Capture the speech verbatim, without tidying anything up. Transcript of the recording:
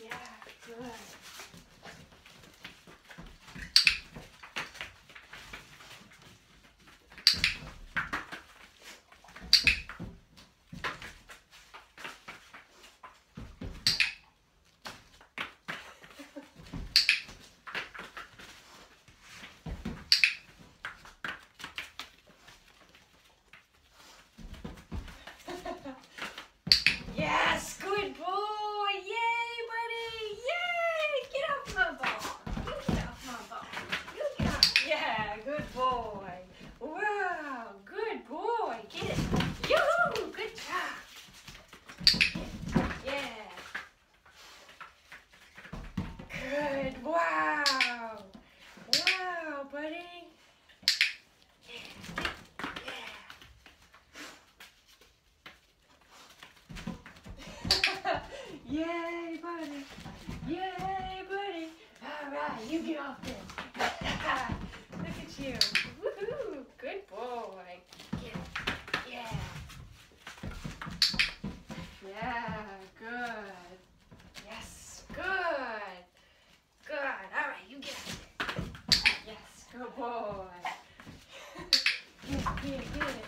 Yeah, good. Yes, good boy. Yay, buddy. Yay. Get off my ball. You get off my ball. You get off. Yeah, good boy. Wow, good boy. Get it. Yoo-hoo. Good job. Yeah. Good. Wow. Wow, buddy. Yay, buddy. Yay, buddy. All right, you get off this. Look at you. Woohoo. Good boy. Get it. Yeah. Yeah, good. Yes, good. Good. All right, you get up there. Yes, good boy. Get it, get it, get it.